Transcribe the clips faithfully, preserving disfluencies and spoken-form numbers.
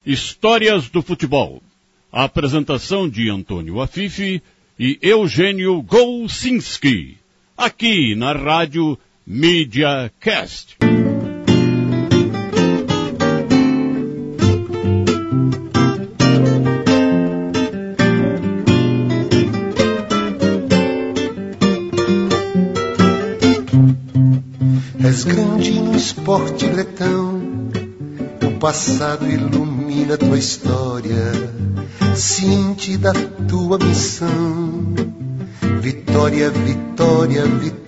Histórias do Futebol. A apresentação de Antônio Afife e Eugênio Golcinski. Aqui na Rádio Mídia Cast. És grande no esporte letão, o passado ilumina tua história, ciente da tua missão. Vitória, vitória,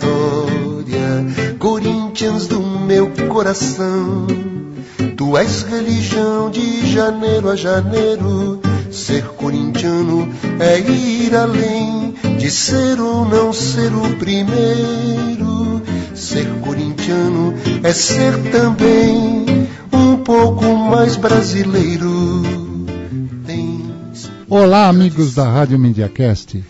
vitória, Corinthians do meu coração. Tu és religião de janeiro a janeiro, ser corintiano é ir além de ser ou não ser o primeiro. Ser corintiano é ser também um pouco mais brasileiro. Tens... Olá, amigos da Rádio MediaCast.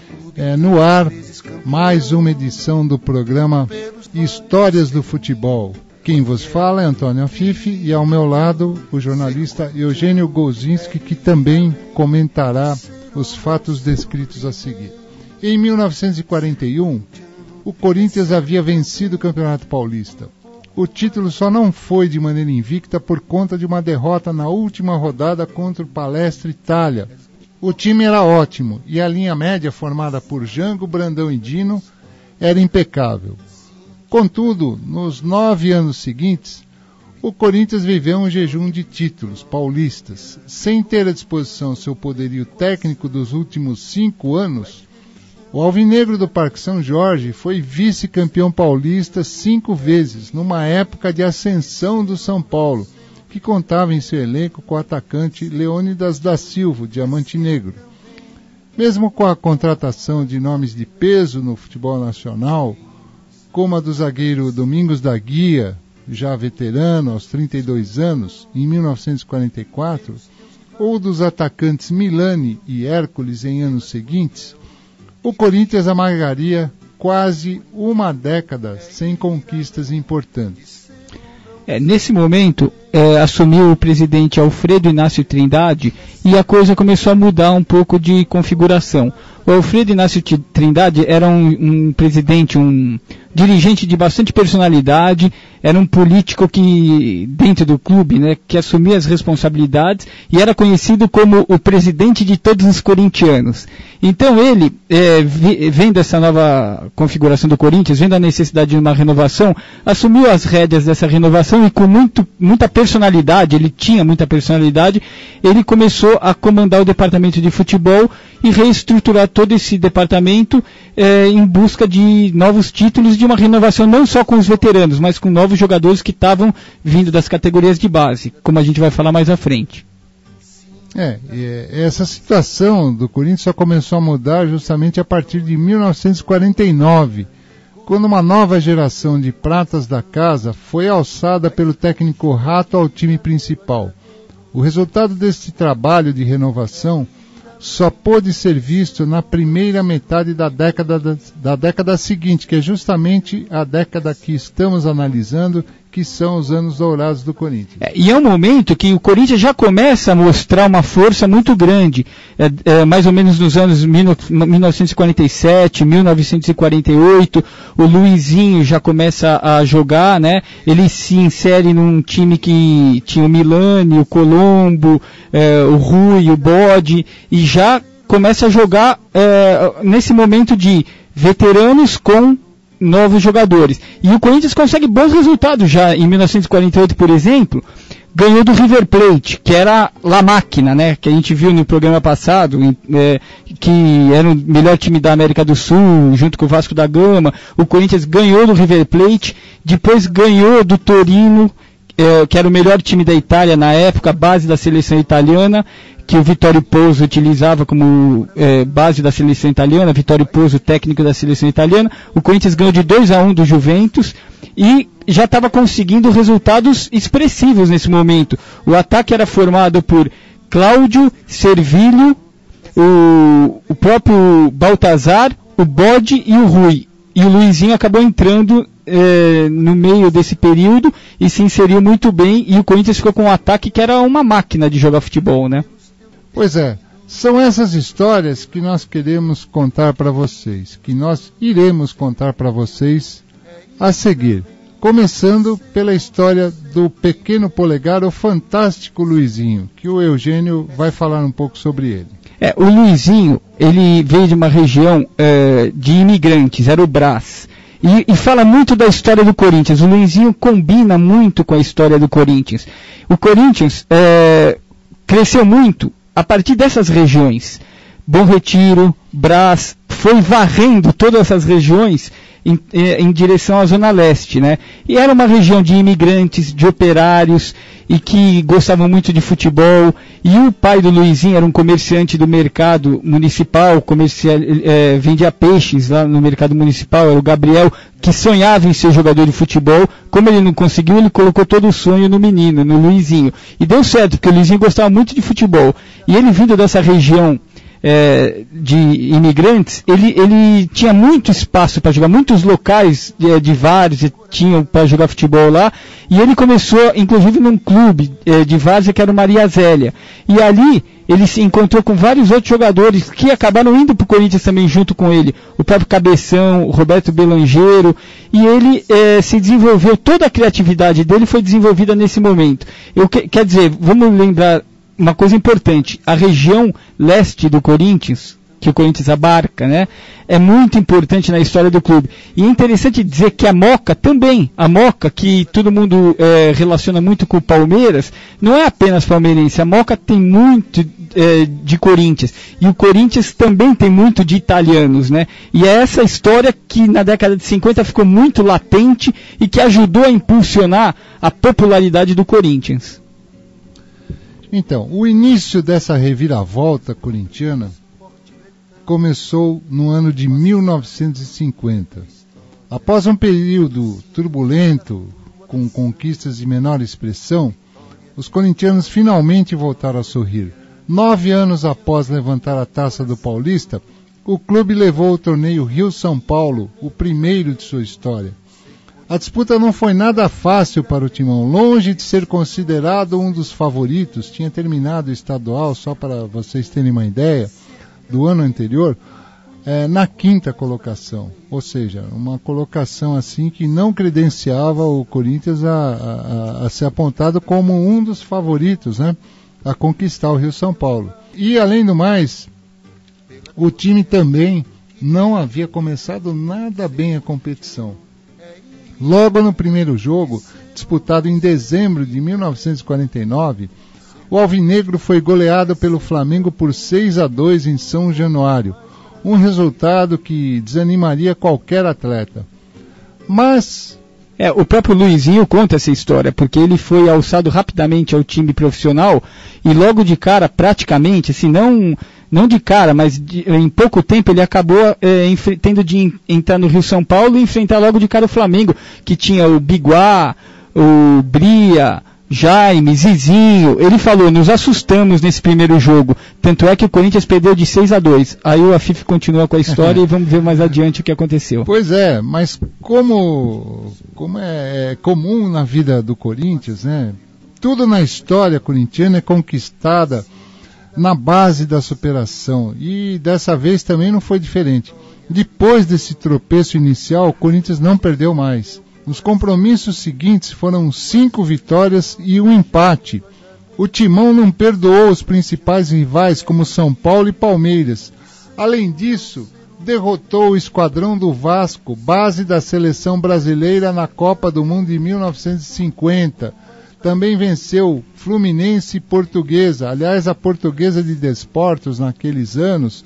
É, no ar, mais uma edição do programa Histórias do Futebol. Quem vos fala é Antônio Afife e ao meu lado o jornalista Eugênio Golcinski, que também comentará os fatos descritos a seguir. Em mil novecentos e quarenta e um, o Corinthians havia vencido o Campeonato Paulista. O título só não foi de maneira invicta por conta de uma derrota na última rodada contra o Palestra Itália. O time era ótimo e a linha média formada por Jango, Brandão e Dino era impecável. Contudo, nos nove anos seguintes, o Corinthians viveu um jejum de títulos paulistas. Sem ter à disposição seu poderio técnico dos últimos cinco anos, o Alvinegro do Parque São Jorge foi vice-campeão paulista cinco vezes, numa época de ascensão do São Paulo, que contava em seu elenco com o atacante Leônidas da Silva, Diamante Negro. Mesmo com a contratação de nomes de peso no futebol nacional, como a do zagueiro Domingos da Guia, já veterano aos trinta e dois anos, em mil novecentos e quarenta e quatro, ou dos atacantes Milani e Hércules em anos seguintes, o Corinthians amargaria quase uma década sem conquistas importantes. É, nesse momento, é, assumiu o presidente Alfredo Inácio Trindade e a coisa começou a mudar um pouco de configuração. O Alfredo Inácio Trindade era um, um presidente, um dirigente de bastante personalidade, era um político que, dentro do clube, né, que assumia as responsabilidades e era conhecido como o presidente de todos os corintianos. Então ele, é, vendo essa nova configuração do Corinthians, vendo a necessidade de uma renovação, assumiu as rédeas dessa renovação e com muito, muita personalidade, ele tinha muita personalidade, ele começou a comandar o departamento de futebol e reestruturar todo esse departamento é, em busca de novos títulos, de uma renovação não só com os veteranos, mas com novos jogadores que estavam vindo das categorias de base, como a gente vai falar mais à frente. É, essa situação do Corinthians só começou a mudar justamente a partir de mil novecentos e quarenta e nove, quando uma nova geração de pratas da casa foi alçada pelo técnico Rato ao time principal. O resultado desse trabalho de renovação só pôde ser visto na primeira metade da década, da, da década seguinte, que é justamente a década que estamos analisando, que são os anos dourados do Corinthians. É, e é um momento que o Corinthians já começa a mostrar uma força muito grande, é, é, mais ou menos nos anos mil novecentos e quarenta e sete, mil novecentos e quarenta e oito, o Luizinho já começa a jogar, né? Ele se insere num time que tinha o Milani, o Colombo, é, o Rui, o Bode, e já começa a jogar é, nesse momento de veteranos com novos jogadores. E o Corinthians consegue bons resultados já em mil novecentos e quarenta e oito, por exemplo, ganhou do River Plate, que era La Máquina, né, que a gente viu no programa passado, é, que era o melhor time da América do Sul, junto com o Vasco da Gama. O Corinthians ganhou do River Plate, depois ganhou do Torino, é, que era o melhor time da Itália na época, base da seleção italiana, que o Vittorio Pozzo utilizava como é, base da seleção italiana, Vittorio Pozzo, técnico da seleção italiana. O Corinthians ganhou de dois a um do Juventus e já estava conseguindo resultados expressivos nesse momento. O ataque era formado por Cláudio, Servilho, o, o próprio Baltazar, o Bode e o Rui. E o Luizinho acabou entrando é, no meio desse período e se inseriu muito bem, e o Corinthians ficou com um ataque que era uma máquina de jogar futebol, né? Pois é, são essas histórias que nós queremos contar para vocês, que nós iremos contar para vocês a seguir. Começando pela história do pequeno polegar, o fantástico Luizinho, que o Eugênio vai falar um pouco sobre ele. É, o Luizinho, ele veio de uma região é, de imigrantes, era o Brás, e, e fala muito da história do Corinthians. O Luizinho combina muito com a história do Corinthians. O Corinthians é, cresceu muito a partir dessas regiões. Bom Retiro, Brás, foi varrendo todas essas regiões Em, em direção à Zona Leste, né? E era uma região de imigrantes, de operários, e que gostavam muito de futebol, e o pai do Luizinho era um comerciante do mercado municipal, comercial, é, vendia peixes lá no mercado municipal, era o Gabriel, que sonhava em ser jogador de futebol. Como ele não conseguiu, ele colocou todo o sonho no menino, no Luizinho, e deu certo, porque o Luizinho gostava muito de futebol, e ele vindo dessa região É, de imigrantes, ele, ele tinha muito espaço para jogar, muitos locais de, de vários tinham para jogar futebol lá, e ele começou, inclusive, num clube é, de várzea que era o Maria Zélia, e ali ele se encontrou com vários outros jogadores que acabaram indo para o Corinthians também junto com ele, o próprio Cabeção, o Roberto Belangeiro, e ele é, se desenvolveu, toda a criatividade dele foi desenvolvida nesse momento. Eu, que, quer dizer, vamos lembrar uma coisa importante, a região leste do Corinthians, que o Corinthians abarca, né, é muito importante na história do clube. E é interessante dizer que a Moca também, a Moca, que todo mundo é, relaciona muito com o Palmeiras, não é apenas palmeirense, a Moca tem muito é, de Corinthians, e o Corinthians também tem muito de italianos, né, e é essa história que na década de cinquenta ficou muito latente e que ajudou a impulsionar a popularidade do Corinthians. Então, o início dessa reviravolta corintiana começou no ano de mil novecentos e cinquenta. Após um período turbulento, com conquistas de menor expressão, os corintianos finalmente voltaram a sorrir. Nove anos após levantar a taça do Paulista, o clube levou o torneio Rio-São Paulo, o primeiro de sua história. A disputa não foi nada fácil para o Timão, longe de ser considerado um dos favoritos. Tinha terminado o estadual, só para vocês terem uma ideia, do ano anterior, é, na quinta colocação. Ou seja, uma colocação assim que não credenciava o Corinthians a, a, a ser apontado como um dos favoritos, né, a conquistar o Rio-São Paulo. E, além do mais, o time também não havia começado nada bem a competição. Logo no primeiro jogo, disputado em dezembro de mil novecentos e quarenta e nove, o Alvinegro foi goleado pelo Flamengo por seis a dois em São Januário, um resultado que desanimaria qualquer atleta. Mas... É, o próprio Luizinho conta essa história, porque ele foi alçado rapidamente ao time profissional e logo de cara, praticamente, assim, não, não de cara, mas de, em pouco tempo ele acabou é, tendo de entrar no Rio São Paulo e enfrentar logo de cara o Flamengo, que tinha o Biguá, o Bria, Jaime, Zizinho. Ele falou, nos assustamos nesse primeiro jogo, tanto é que o Corinthians perdeu de seis a dois. Aí o Afif continua com a história e vamos ver mais adiante o que aconteceu. Pois é, mas como, como é comum na vida do Corinthians, né? Tudo na história corintiana é conquistada na base da superação, e dessa vez também não foi diferente. Depois desse tropeço inicial, o Corinthians não perdeu mais. Nos compromissos seguintes foram cinco vitórias e um empate. O Timão não perdoou os principais rivais como São Paulo e Palmeiras. Além disso, derrotou o Esquadrão do Vasco, base da seleção brasileira na Copa do Mundo de mil novecentos e cinquenta. Também venceu Fluminense e Portuguesa. Aliás, a Portuguesa de Desportos, naqueles anos,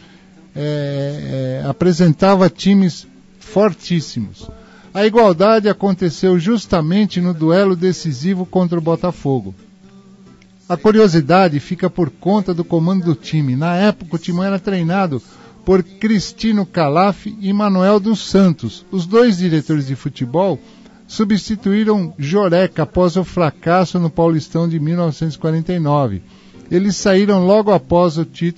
é, é, apresentava times fortíssimos. A igualdade aconteceu justamente no duelo decisivo contra o Botafogo. A curiosidade fica por conta do comando do time. Na época, o Timão era treinado por Cristino Calaf e Manuel dos Santos. Os dois diretores de futebol substituíram Joreca após o fracasso no Paulistão de mil novecentos e quarenta e nove. Eles saíram logo após o título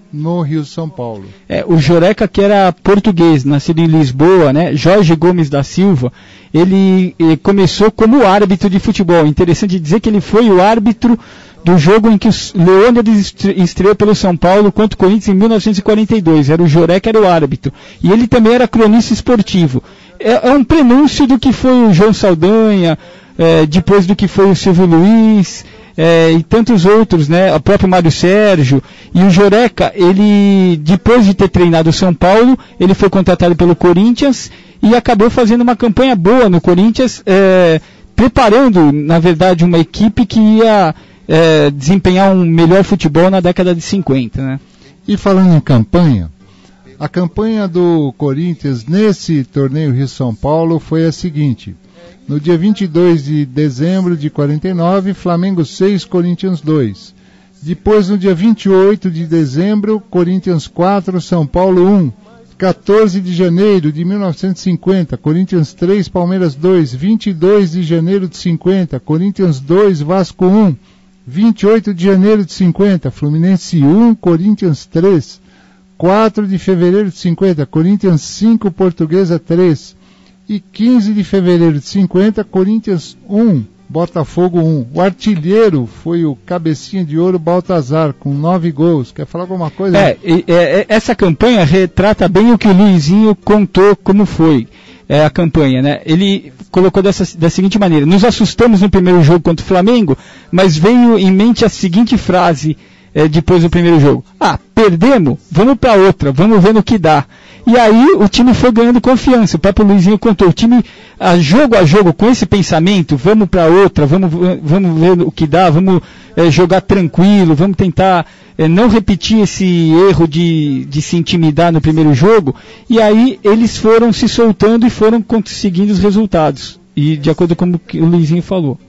no Rio São Paulo. É, o Joreca, que era português, nascido em Lisboa, né? Jorge Gomes da Silva, ele, ele começou como árbitro de futebol. Interessante dizer que ele foi o árbitro do jogo em que o Leônidas estreou pelo São Paulo contra o Corinthians em mil novecentos e quarenta e dois. Era o Joreca, era o árbitro. E ele também era cronista esportivo. É, é um prenúncio do que foi o João Saldanha, é, depois do que foi o Silvio Luiz, é, e tantos outros, né? O próprio Mário Sérgio. E o Joreca, ele, depois de ter treinado o São Paulo, ele foi contratado pelo Corinthians e acabou fazendo uma campanha boa no Corinthians, é, preparando, na verdade, uma equipe que ia é, desempenhar um melhor futebol na década de cinquenta, né? E falando em campanha, a campanha do Corinthians nesse torneio Rio-São Paulo foi a seguinte: no dia vinte e dois de dezembro de quarenta e nove, Flamengo seis, Corinthians dois. Depois, no dia vinte e oito de dezembro, Corinthians quatro, São Paulo um. quatorze de janeiro de mil novecentos e cinquenta, Corinthians três, Palmeiras dois. vinte e dois de janeiro de cinquenta, Corinthians dois, Vasco um. vinte e oito de janeiro de cinquenta, Fluminense um, Corinthians três. quatro de fevereiro de cinquenta, Corinthians cinco, Portuguesa três. E quinze de fevereiro de cinquenta, Corinthians um, Botafogo um. O artilheiro foi o cabecinha de ouro Baltazar, com nove gols. Quer falar alguma coisa? É, é, é, essa campanha retrata bem o que o Luizinho contou como foi é, a campanha, né? Ele colocou dessa, da seguinte maneira: nos assustamos no primeiro jogo contra o Flamengo, mas veio em mente a seguinte frase é, depois do primeiro jogo: ah, perdemos? Vamos para outra, vamos ver no que dá. E aí o time foi ganhando confiança. O próprio Luizinho contou, o time a jogo a jogo com esse pensamento, vamos para outra, vamos, vamos ver o que dá, vamos é, jogar tranquilo, vamos tentar é, não repetir esse erro de, de se intimidar no primeiro jogo. E aí eles foram se soltando e foram conseguindo os resultados. E de acordo com o que o Luizinho falou.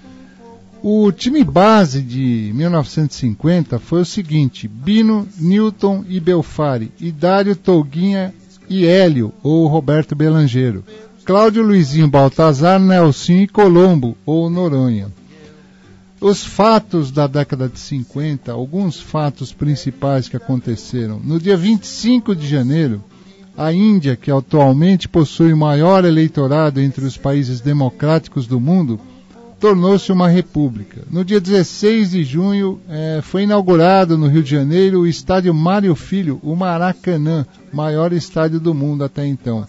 O time base de mil novecentos e cinquenta foi o seguinte: Bino, Newton e Belfari, Idário, Tolguinha e Hélio, ou Roberto Belangeiro, Cláudio, Luizinho, Baltazar, Nelsinho e Colombo, ou Noronha. Os fatos da década de cinquenta, alguns fatos principais que aconteceram. No dia vinte e cinco de janeiro, a Índia, que atualmente possui o maior eleitorado entre os países democráticos do mundo, tornou-se uma república. No dia dezesseis de junho, eh, foi inaugurado no Rio de Janeiro o estádio Mário Filho, o Maracanã, maior estádio do mundo até então.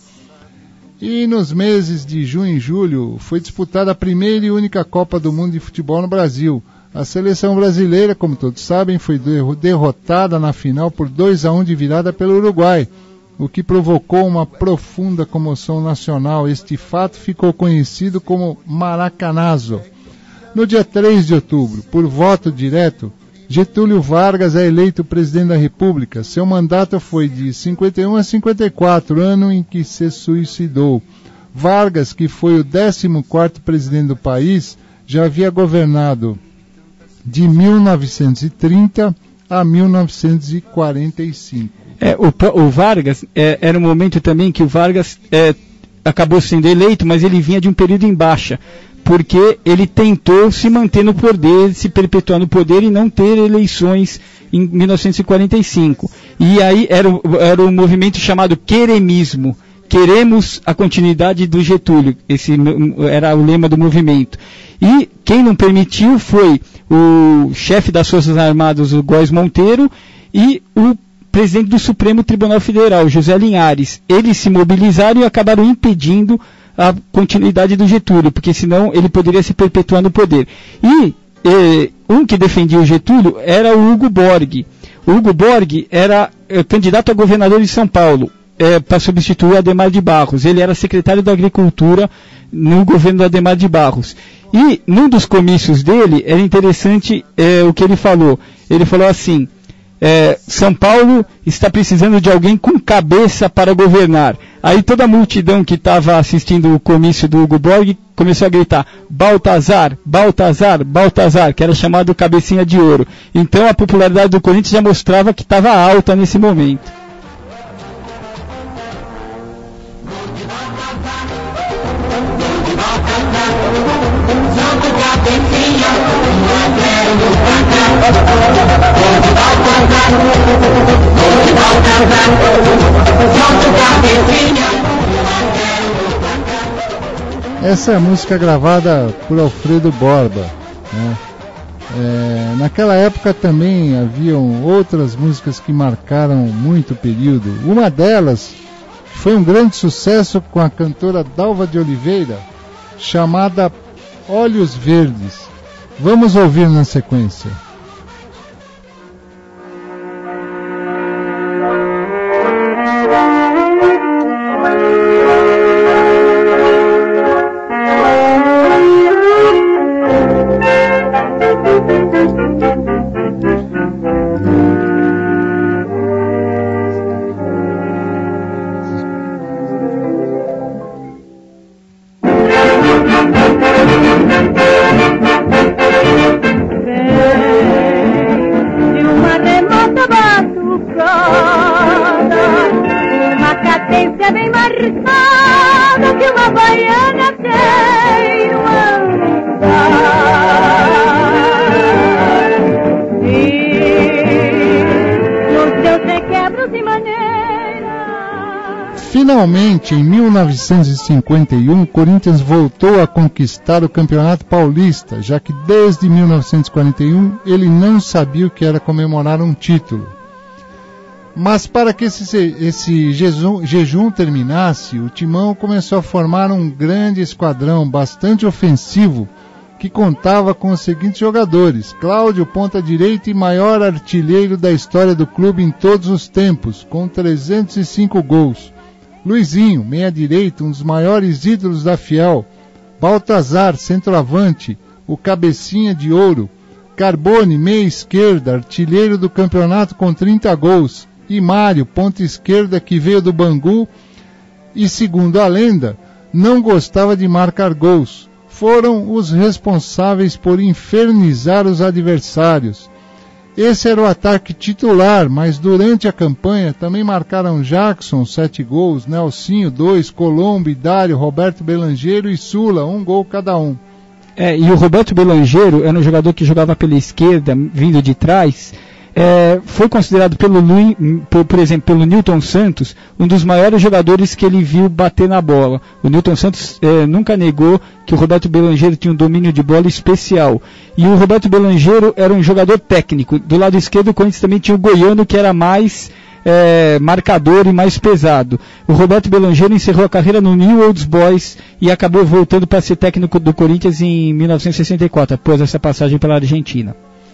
E nos meses de junho e julho, foi disputada a primeira e única Copa do Mundo de Futebol no Brasil. A seleção brasileira, como todos sabem, foi derrotada na final por dois a um de virada pelo Uruguai, o que provocou uma profunda comoção nacional. Este fato ficou conhecido como Maracanazo. No dia três de outubro, por voto direto, Getúlio Vargas é eleito presidente da República. Seu mandato foi de cinquenta e um a cinquenta e quatro, ano em que se suicidou. Vargas, que foi o décimo quarto presidente do país, já havia governado de mil novecentos e trinta a mil novecentos e quarenta e cinco. É, o, o Vargas, é, era um momento também que o Vargas é, acabou sendo eleito, mas ele vinha de um período em baixa, porque ele tentou se manter no poder, se perpetuar no poder e não ter eleições em mil novecentos e quarenta e cinco. E aí era, era um movimento chamado queremismo. Queremos a continuidade do Getúlio. Esse era o lema do movimento. E quem não permitiu foi o chefe das Forças Armadas, o Góes Monteiro, e o presidente do Supremo Tribunal Federal, José Linhares. Eles se mobilizaram e acabaram impedindo a continuidade do Getúlio, porque senão ele poderia se perpetuar no poder. E eh, um que defendia o Getúlio era o Hugo Borg. O Hugo Borg era eh, candidato a governador de São Paulo, eh, para substituir Adhemar de Barros. Ele era secretário da Agricultura no governo do Adhemar de Barros. E num dos comícios dele, era interessante eh, o que ele falou. Ele falou assim: É, São Paulo está precisando de alguém com cabeça para governar. Aí toda a multidão que estava assistindo o comício do Hugo Borg começou a gritar: Baltazar, Baltazar, Baltazar, que era chamado Cabecinha de Ouro. Então a popularidade do Corinthians já mostrava que estava alta nesse momento. Thank you. Essa é a música gravada por Alfredo Borba, né? É, naquela época também haviam outras músicas que marcaram muito o período. Uma delas foi um grande sucesso com a cantora Dalva de Oliveira, chamada Olhos Verdes. Vamos ouvir na sequência. Finalmente, em mil novecentos e cinquenta e um, o Corinthians voltou a conquistar o Campeonato Paulista, já que desde mil novecentos e quarenta e um ele não sabia o que era comemorar um título. Mas para que esse, esse jejum, jejum terminasse, o Timão começou a formar um grande esquadrão bastante ofensivo, que contava com os seguintes jogadores: Cláudio, ponta direita e maior artilheiro da história do clube em todos os tempos, com trezentos e cinco gols. Luizinho, meia direita, um dos maiores ídolos da Fiel. Baltazar, centroavante, o cabecinha de ouro. Carbone, meia esquerda, artilheiro do campeonato com trinta gols. E Mário, ponta esquerda, que veio do Bangu e, segundo a lenda, não gostava de marcar gols. Foram os responsáveis por infernizar os adversários. Esse era o ataque titular, mas durante a campanha também marcaram Jackson, sete gols, Nelsinho, dois, Colombo, Dário, Roberto Belangeiro e Sula, um gol cada um. É, e o Roberto Belangeiro era um jogador que jogava pela esquerda, vindo de trás. É, foi considerado pelo Luiz, por, por exemplo, pelo Newton Santos, um dos maiores jogadores que ele viu bater na bola. O Newton Santos é, nunca negou que o Roberto Belangeiro tinha um domínio de bola especial. E o Roberto Belangeiro era um jogador técnico. Do lado esquerdo, o Corinthians também tinha o Goiano, que era mais é, marcador e mais pesado. O Roberto Belangeiro encerrou a carreira no New Old Boys e acabou voltando para ser técnico do Corinthians em mil novecentos e sessenta e quatro, após essa passagem pela Argentina.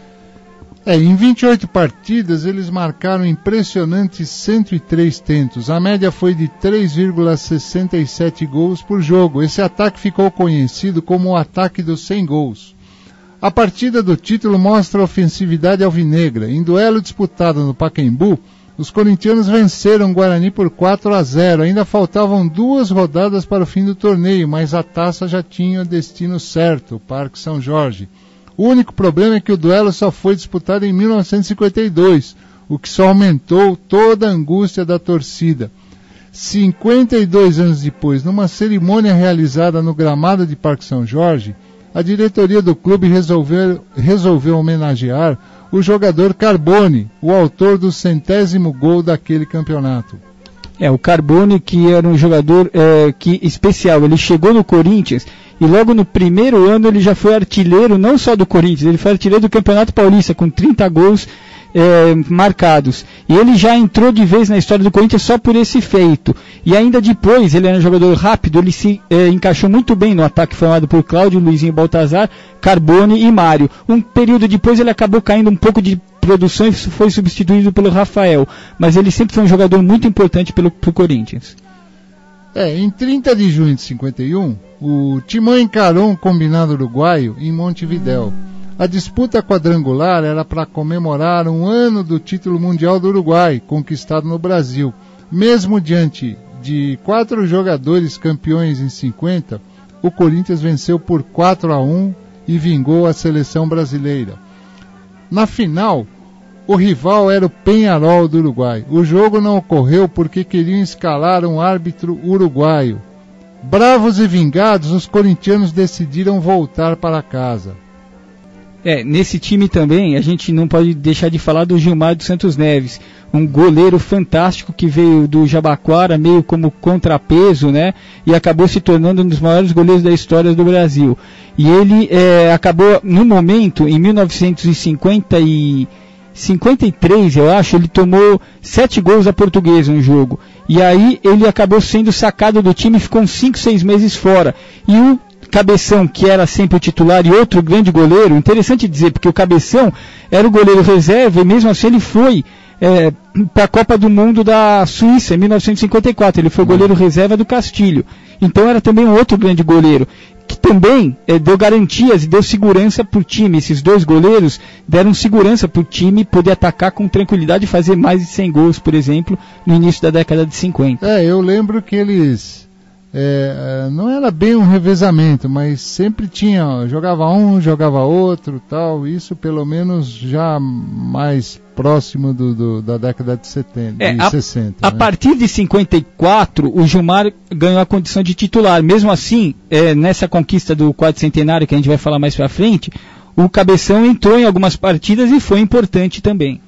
É, em vinte e oito partidas eles marcaram impressionantes cento e três tentos. A média foi de três vírgula sessenta e sete gols por jogo. Esse ataque ficou conhecido como o ataque dos cem gols. A partida do título mostra a ofensividade alvinegra. Em duelo disputado no Pacaembu, os corintianos venceram o Guarani por quatro a zero. Ainda faltavam duas rodadas para o fim do torneio, mas a taça já tinha o destino certo, o Parque São Jorge. O único problema é que o duelo só foi disputado em mil novecentos e cinquenta e dois, o que só aumentou toda a angústia da torcida. cinquenta e dois anos depois, numa cerimônia realizada no gramado de Parque São Jorge, a diretoria do clube resolveu, resolveu homenagear o jogador Carbone, o autor do centésimo gol daquele campeonato. É, o Carbone, que era um jogador é, que, especial, ele chegou no Corinthians e logo no primeiro ano ele já foi artilheiro, não só do Corinthians, ele foi artilheiro do Campeonato Paulista, com trinta gols é, marcados. E ele já entrou de vez na história do Corinthians só por esse feito. E ainda depois, ele era um jogador rápido, ele se é, encaixou muito bem no ataque formado por Cláudio, Luizinho, Baltazar, Carbone e Mário. Um período depois ele acabou caindo um pouco de produção e foi substituído pelo Rafael. Mas ele sempre foi um jogador muito importante pelo pro Corinthians. É, em trinta de junho de cinquenta e um, o Timão encarou um combinado uruguaio em Montevidéu. A disputa quadrangular era para comemorar um ano do título mundial do Uruguai, conquistado no Brasil. Mesmo diante de quatro jogadores campeões em cinquenta, o Corinthians venceu por quatro a um e vingou a seleção brasileira. Na final, o rival era o Peñarol do Uruguai. O jogo não ocorreu porque queriam escalar um árbitro uruguaio. Bravos e vingados, os corintianos decidiram voltar para casa. É, nesse time também a gente não pode deixar de falar do Gilmar dos Santos Neves, um goleiro fantástico que veio do Jabaquara meio como contrapeso, né, e acabou se tornando um dos maiores goleiros da história do Brasil. E ele é, acabou, no momento, em mil novecentos e cinquenta e três, eu acho, ele tomou sete gols da Portuguesa no jogo. E aí ele acabou sendo sacado do time e ficou uns cinco, seis meses fora. E o Cabeção, que era sempre o titular e outro grande goleiro, interessante dizer, porque o Cabeção era o goleiro reserva e mesmo assim ele foi é, para a Copa do Mundo da Suíça em mil novecentos e cinquenta e quatro, ele foi goleiro reserva do Castilho, então era também um outro grande goleiro, que também é, deu garantias e deu segurança para o time. Esses dois goleiros deram segurança para o time poder atacar com tranquilidade e fazer mais de cem gols, por exemplo, no início da década de cinquenta. É, eu lembro que eles... É, não era bem um revezamento, mas sempre tinha, jogava um, jogava outro, tal, isso pelo menos já mais próximo do, do, da década de setenta, é, de a, sessenta. A né? partir de cinquenta e quatro, o Gilmar ganhou a condição de titular. Mesmo assim, é, nessa conquista do quadricentenário, que a gente vai falar mais pra frente, o Cabeção entrou em algumas partidas e foi importante também.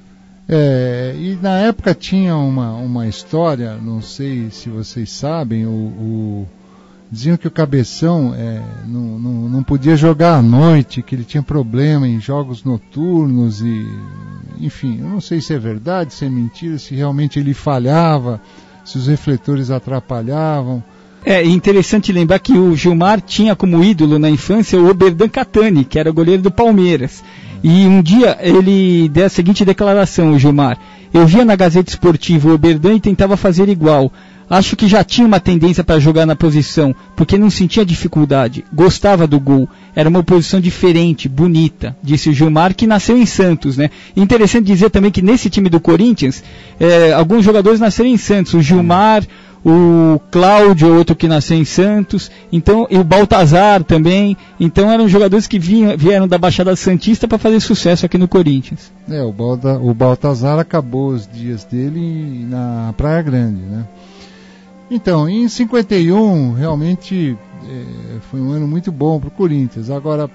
É, e na época tinha uma, uma história, não sei se vocês sabem, o, o, diziam que o Cabeção é, não, não, não podia jogar à noite, que ele tinha problema em jogos noturnos e, enfim, eu não sei se é verdade, se é mentira, se realmente ele falhava, se os refletores atrapalhavam. É interessante lembrar que o Gilmar tinha como ídolo na infância o Oberdan Catani, que era goleiro do Palmeiras. E um dia ele deu a seguinte declaração, o Gilmar: eu via na Gazeta Esportiva o Oberdan e tentava fazer igual. Acho que já tinha uma tendência para jogar na posição, porque não sentia dificuldade, gostava do gol, era uma posição diferente, bonita, disse o Gilmar, que nasceu em Santos, né? Interessante dizer também que nesse time do Corinthians, é, alguns jogadores nasceram em Santos, o Gilmar, o Cláudio, outro que nasceu em Santos, então, e o Baltazar também, então eram jogadores que vinham, vieram da Baixada Santista para fazer sucesso aqui no Corinthians. É, o, Balda, o Baltazar acabou os dias dele na Praia Grande, né? Então, em cinquenta e um, realmente é, foi um ano muito bom para o Corinthians. Agora,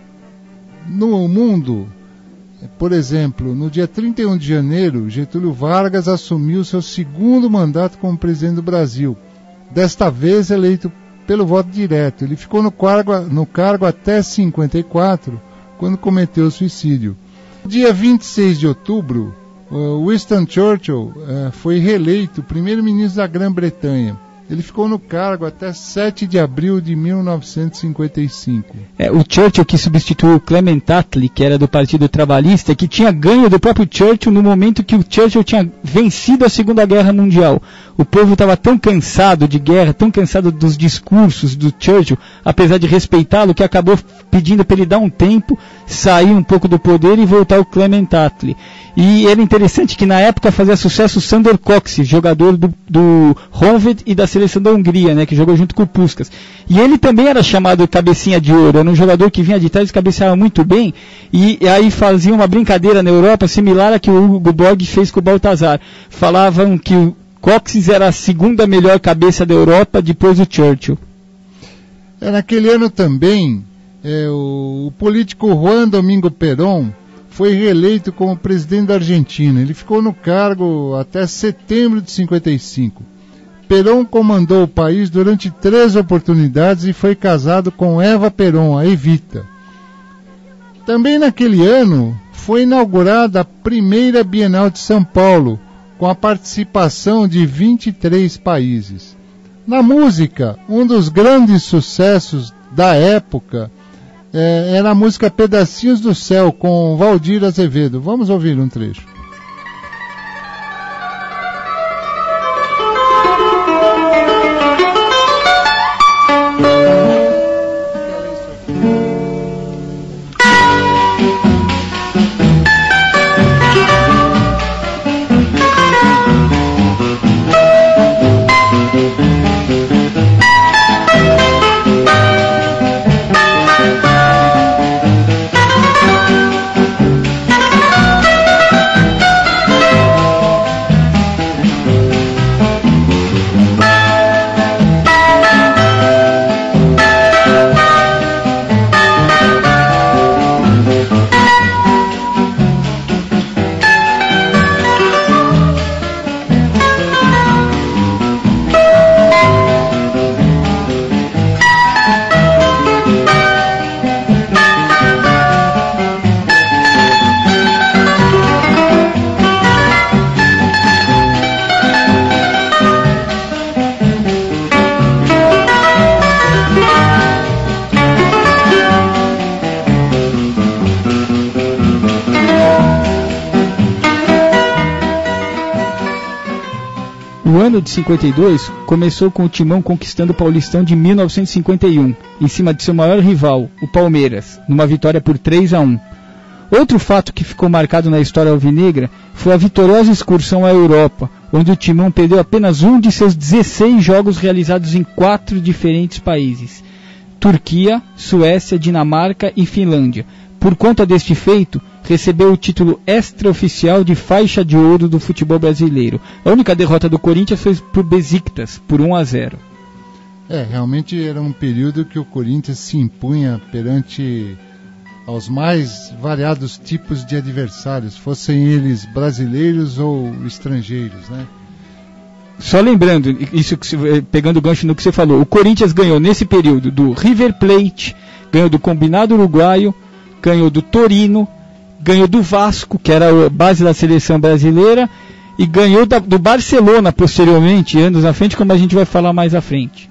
no mundo, por exemplo, no dia trinta e um de janeiro, Getúlio Vargas assumiu seu segundo mandato como presidente do Brasil, desta vez eleito pelo voto direto. Ele ficou no cargo, no cargo até cinquenta e quatro, quando cometeu o suicídio. No dia vinte e seis de outubro, Winston Churchill uh, foi reeleito primeiro-ministro da Grã-Bretanha. Ele ficou no cargo até sete de abril de mil novecentos e cinquenta e cinco. É, o Churchill que substituiu o Clement Attlee, que era do Partido Trabalhista, que tinha ganho do próprio Churchill no momento que o Churchill tinha vencido a Segunda Guerra Mundial. O povo estava tão cansado de guerra, tão cansado dos discursos do Churchill, apesar de respeitá-lo, que acabou pedindo para ele dar um tempo, sair um pouco do poder e voltar o Clement Attlee. E era interessante que na época fazia sucesso o Sandor Kocsis, jogador do, do Honvéd e da seleção da Hungria, né, que jogou junto com o Puskás. E ele também era chamado cabecinha de ouro, era um jogador que vinha de trás e cabeceava muito bem, e, e aí fazia uma brincadeira na Europa similar a que o Hugo Borg fez com o Baltazar. Falavam que o Kocsis era a segunda melhor cabeça da Europa depois do Churchill. É, naquele ano também, é, o, o político Juan Domingo Perón foi reeleito como presidente da Argentina. Ele ficou no cargo até setembro de cinquenta e cinco. Perón comandou o país durante três oportunidades e foi casado com Eva Perón, a Evita. Também naquele ano foi inaugurada a primeira Bienal de São Paulo, com a participação de vinte e três países. Na música, um dos grandes sucessos da época É, era a música Pedacinhos do Céu, com Valdir Azevedo. Vamos ouvir um trecho. No ano de cinquenta e dois, começou com o Timão conquistando o Paulistão de mil novecentos e cinquenta e um, em cima de seu maior rival, o Palmeiras, numa vitória por três a um. Outro fato que ficou marcado na história alvinegra foi a vitoriosa excursão à Europa, onde o Timão perdeu apenas um de seus dezesseis jogos realizados em quatro diferentes países: Turquia, Suécia, Dinamarca e Finlândia. Por conta deste feito, recebeu o título extraoficial de faixa de ouro do futebol brasileiro. A única derrota do Corinthians foi para o Besiktas, por um a zero. É, realmente era um período que o Corinthians se impunha perante aos mais variados tipos de adversários, fossem eles brasileiros ou estrangeiros, né? Só lembrando, isso que, pegando o gancho no que você falou, o Corinthians ganhou nesse período do River Plate, ganhou do Combinado Uruguaio, ganhou do Torino, ganhou do Vasco, que era a base da seleção brasileira, e ganhou da, do Barcelona posteriormente, anos à frente, como a gente vai falar mais à frente.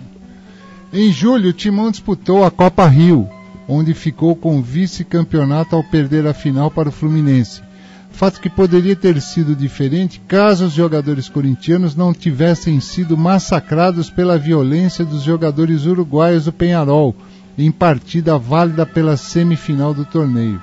Em julho, o Timão disputou a Copa Rio, onde ficou com vice-campeonato ao perder a final para o Fluminense. Fato que poderia ter sido diferente caso os jogadores corintianos não tivessem sido massacrados pela violência dos jogadores uruguaios do Peñarol, em partida válida pela semifinal do torneio.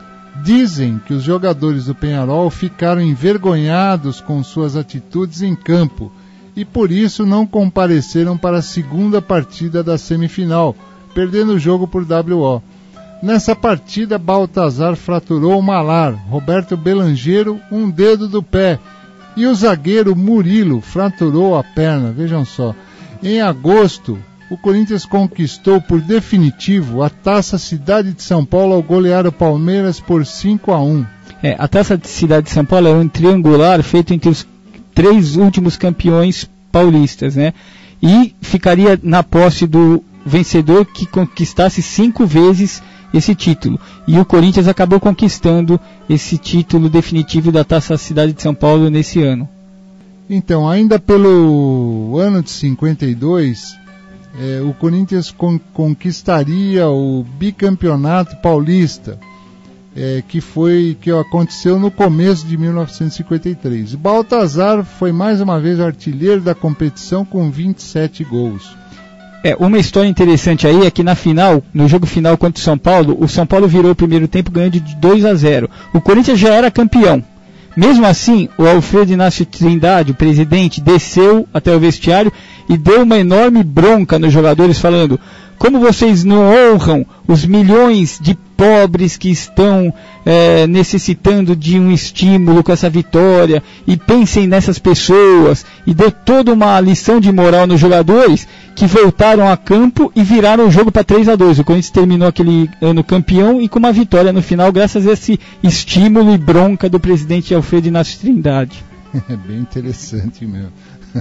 Dizem que os jogadores do Peñarol ficaram envergonhados com suas atitudes em campo e por isso não compareceram para a segunda partida da semifinal, perdendo o jogo por W O. Nessa partida, Baltazar fraturou o malar, Roberto Belangeiro um dedo do pé e o zagueiro Murilo fraturou a perna, vejam só. Em agosto, o Corinthians conquistou por definitivo a Taça Cidade de São Paulo ao golear o Palmeiras por cinco a um. É, a Taça Cidade de São Paulo é um triangular feito entre os três últimos campeões paulistas, né? E ficaria na posse do vencedor que conquistasse cinco vezes esse título. E o Corinthians acabou conquistando esse título definitivo da Taça Cidade de São Paulo nesse ano. Então, ainda pelo ano de cinquenta e dois, é, o Corinthians con- conquistaria o bicampeonato paulista, é, que foi que aconteceu no começo de mil novecentos e cinquenta e três. Baltazar foi mais uma vez o artilheiro da competição com vinte e sete gols. É, uma história interessante aí é que na final, no jogo final contra o São Paulo, o São Paulo virou o primeiro tempo ganhando de dois a zero. O Corinthians já era campeão. Mesmo assim, o Alfredo Inácio Trindade, o presidente, desceu até o vestiário e deu uma enorme bronca nos jogadores, falando: como vocês não honram os milhões de pobres que estão é, necessitando de um estímulo com essa vitória, e pensem nessas pessoas, e deu toda uma lição de moral nos jogadores, que voltaram a campo e viraram o jogo para três a dois. O Corinthians terminou aquele ano campeão e com uma vitória no final, graças a esse estímulo e bronca do presidente Alfredo Inácio Trindade. É bem interessante mesmo.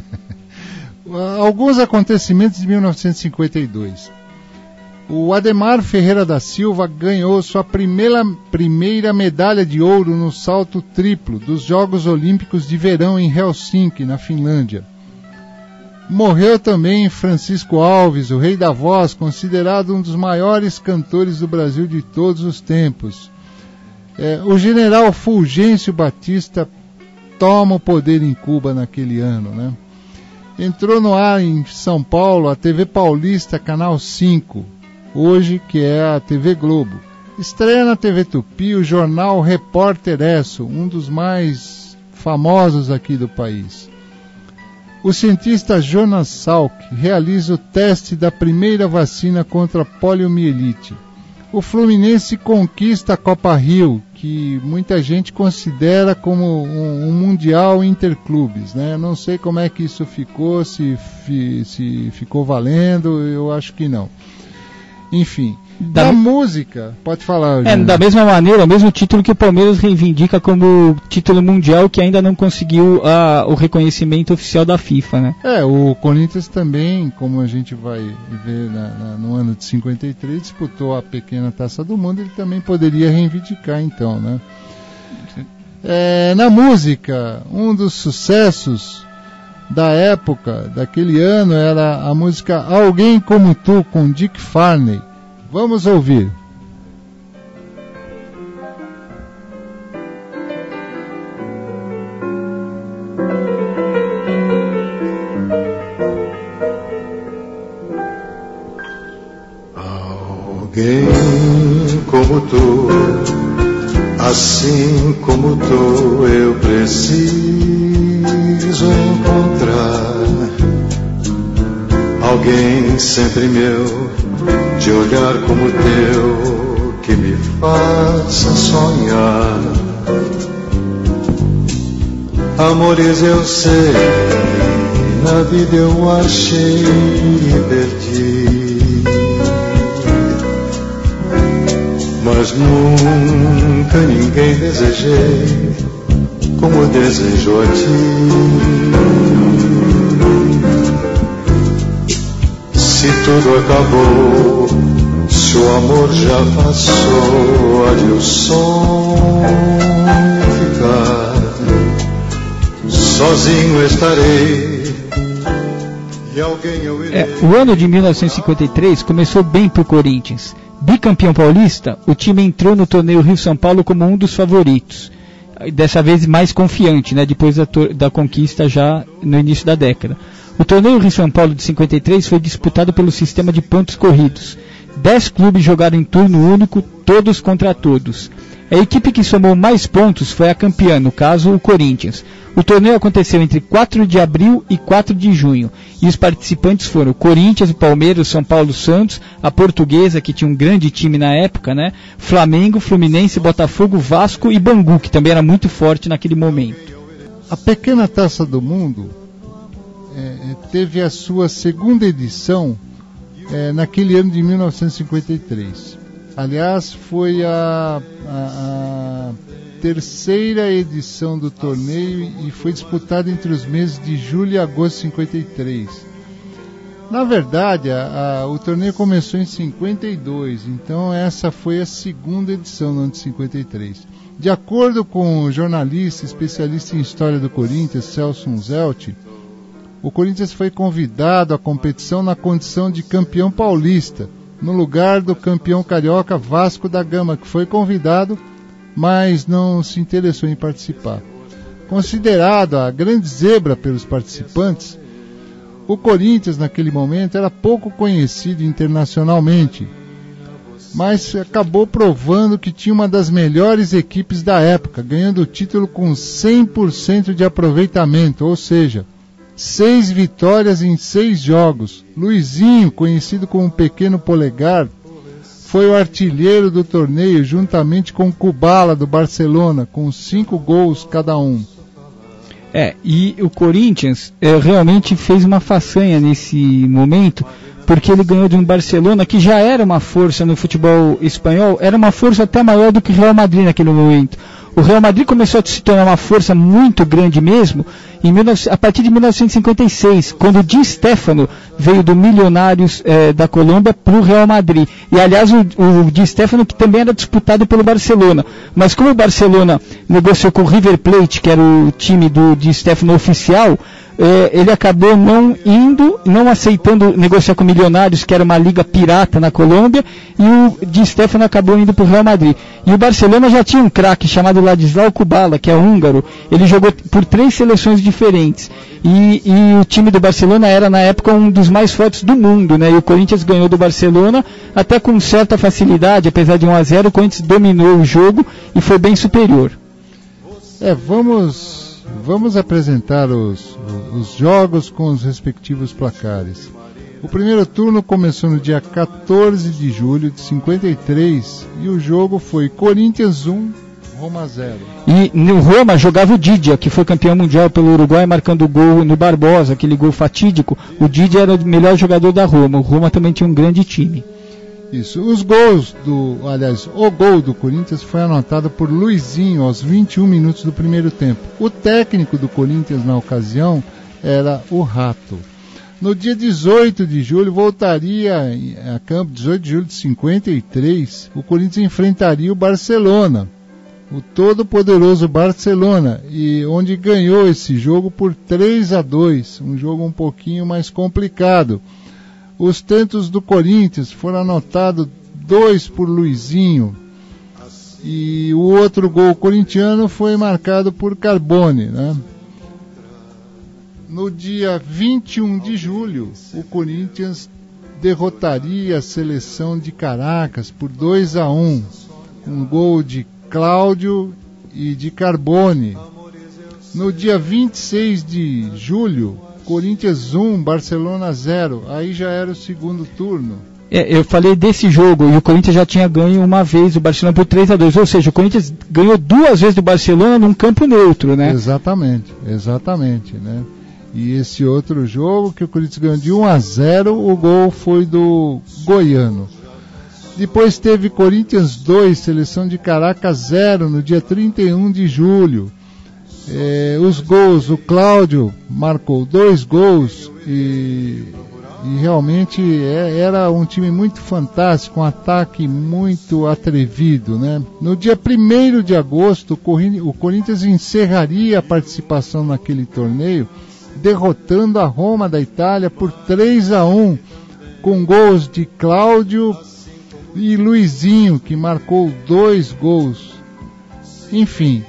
Alguns acontecimentos de mil novecentos e cinquenta e dois. O Ademar Ferreira da Silva ganhou sua primeira, primeira medalha de ouro no salto triplo dos Jogos Olímpicos de Verão em Helsinki, na Finlândia. Morreu também Francisco Alves, o rei da voz, considerado um dos maiores cantores do Brasil de todos os tempos. É, o general Fulgêncio Batista toma o poder em Cuba naquele ano, né? Entrou no ar em São Paulo a T V Paulista, Canal cinco, hoje que é a T V Globo. Estreia na T V Tupi o jornal Repórter Esso, um dos mais famosos aqui do país. O cientista Jonas Salk realiza o teste da primeira vacina contra a poliomielite. O Fluminense conquista a Copa Rio, que muita gente considera como um, um mundial interclubes, né? Não sei como é que isso ficou, se, fi, se ficou valendo, eu acho que não. Enfim, da, da música, pode falar. É, da mesma maneira, o mesmo título que o Palmeiras reivindica como título mundial, que ainda não conseguiu a, o reconhecimento oficial da FIFA, né? É, o Corinthians também, como a gente vai ver na, na, no ano de cinquenta e três, disputou a pequena Taça do Mundo, ele também poderia reivindicar então, né? É, na música, um dos sucessos da época, daquele ano, era a música Alguém Como Tu, com Dick Farney. Vamos ouvir. como tu, assim como tu, eu preciso encontrar alguém sempre meu, de olhar como o teu, que me faça sonhar. Amores eu sei, na vida eu achei e perdi, mas nunca ninguém desejei como desejo a ti. Se tudo acabou, se o amor já passou, há o som ficar. Sozinho estarei e alguém eu irei. É, o ano de mil novecentos e cinquenta e três começou bem para o Corinthians. Bicampeão paulista, o time entrou no torneio Rio-São Paulo como um dos favoritos. Dessa vez mais confiante, né, depois da, da conquista já no início da década. O torneio Rio-São Paulo de cinquenta e três foi disputado pelo sistema de pontos corridos. Dez clubes jogaram em turno único, todos contra todos. A equipe que somou mais pontos foi a campeã, no caso o Corinthians. O torneio aconteceu entre quatro de abril e quatro de junho, e os participantes foram o Corinthians, o Palmeiras, o São Paulo Santos, a Portuguesa, que tinha um grande time na época, né? Flamengo, Fluminense, Botafogo, Vasco e Bangu, que também era muito forte naquele momento. A Pequena Taça do Mundo é, teve a sua segunda edição é, naquele ano de mil novecentos e cinquenta e três. Aliás, foi a, a, a terceira edição do torneio e foi disputada entre os meses de julho e agosto de cinquenta e três. Na verdade, a, a, o torneio começou em cinquenta e dois, então essa foi a segunda edição no ano de cinquenta e três. De acordo com o jornalista especialista em história do Corinthians, Celso Zelt, o Corinthians foi convidado à competição na condição de campeão paulista, no lugar do campeão carioca Vasco da Gama, que foi convidado, mas não se interessou em participar. Considerado a grande zebra pelos participantes, o Corinthians naquele momento era pouco conhecido internacionalmente, mas acabou provando que tinha uma das melhores equipes da época, ganhando o título com cem por cento de aproveitamento, ou seja, seis vitórias em seis jogos. Luizinho, conhecido como Pequeno Polegar, foi o artilheiro do torneio, juntamente com Kubala, do Barcelona, com cinco gols cada um. É, e o Corinthians é, realmente fez uma façanha nesse momento, porque ele ganhou de um Barcelona que já era uma força no futebol espanhol, era uma força até maior do que o Real Madrid naquele momento. O Real Madrid começou a se tornar uma força muito grande mesmo em a partir de mil novecentos e cinquenta e seis, quando o Di Stéfano veio do Milionários eh, da Colômbia para o Real Madrid. E aliás, o, o Di Stéfano que também era disputado pelo Barcelona. Mas como o Barcelona negociou com o River Plate, que era o time do Di Stéfano oficial, eh, ele acabou não indo, não aceitando negociar com o Milionários, que era uma liga pirata na Colômbia, e o Di Stéfano acabou indo para o Real Madrid. E o Barcelona já tinha um craque chamado Ladislau Kubala, que é húngaro. Ele jogou por três seleções diferentes. E, e o time do Barcelona era, na época, um dos mais fortes do mundo, né? E o Corinthians ganhou do Barcelona, até com certa facilidade, apesar de um a zero, o Corinthians dominou o jogo e foi bem superior. É, vamos, vamos apresentar os, os jogos com os respectivos placares. O primeiro turno começou no dia quatorze de julho de cinquenta e três e o jogo foi Corinthians um, Roma zero. E no Roma jogava o Didia, que foi campeão mundial pelo Uruguai, marcando gol no Barbosa, aquele gol fatídico. O Didia era o melhor jogador da Roma. O Roma também tinha um grande time. Isso. Os gols do, aliás, o gol do Corinthians foi anotado por Luizinho aos vinte e um minutos do primeiro tempo. O técnico do Corinthians na ocasião era o Rato. No dia dezoito de julho, voltaria a campo, dezoito de julho de cinquenta e três, o Corinthians enfrentaria o Barcelona, o todo-poderoso Barcelona, e onde ganhou esse jogo por três a dois, um jogo um pouquinho mais complicado. Os tantos do Corinthians foram anotados dois por Luizinho, e o outro gol corintiano foi marcado por Carbone, né? No dia vinte e um de julho, o Corinthians derrotaria a seleção de Caracas por dois a um. um gol de Cláudio e de Carbone. No dia vinte e seis de julho, Corinthians um, Barcelona zero. Aí já era o segundo turno. É, eu falei desse jogo, e o Corinthians já tinha ganho uma vez o Barcelona por três a dois, ou seja, o Corinthians ganhou duas vezes do Barcelona num campo neutro, né? Exatamente, exatamente, né? E esse outro jogo que o Corinthians ganhou de um a zero, o gol foi do Goiano. Depois teve Corinthians dois, Seleção de Caracas zero, no dia trinta e um de julho. É, os gols, o Cláudio marcou dois gols e, e realmente é, era um time muito fantástico, um ataque muito atrevido, né? No dia primeiro de agosto, o Corinthians encerraria a participação naquele torneio, derrotando a Roma da Itália por três a um, com gols de Cláudio e Luizinho, que marcou dois gols. Enfim,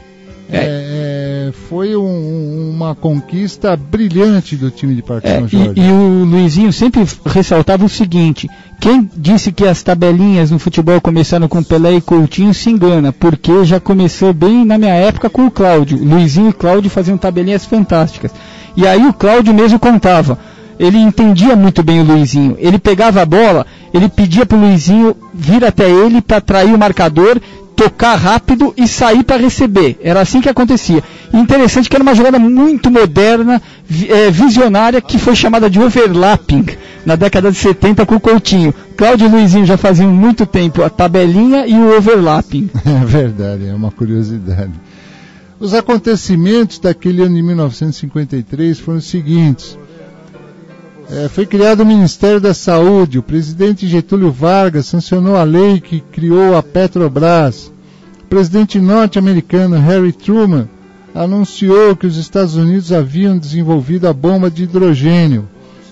é. É, foi um, uma conquista brilhante do time de Parque São Jorge. E, e o Luizinho sempre ressaltava o seguinte: quem disse que as tabelinhas no futebol começaram com Pelé e Coutinho se engana, porque já começou bem na minha época com o Cláudio. Luizinho e Cláudio faziam tabelinhas fantásticas. E aí o Cláudio mesmo contava, ele entendia muito bem o Luizinho, ele pegava a bola, ele pedia para o Luizinho vir até ele para atrair o marcador, tocar rápido e sair para receber. Era assim que acontecia. E interessante que era uma jogada muito moderna, é, visionária, que foi chamada de overlapping na década de setenta com o Coutinho. Cláudio e Luizinho já faziam muito tempo a tabelinha e o overlapping. É verdade, é uma curiosidade. Os acontecimentos daquele ano de mil novecentos e cinquenta e três foram os seguintes. É, foi criado o Ministério da Saúde, o presidente Getúlio Vargas sancionou a lei que criou a Petrobras. O presidente norte-americano Harry Truman anunciou que os Estados Unidos haviam desenvolvido a bomba de hidrogênio.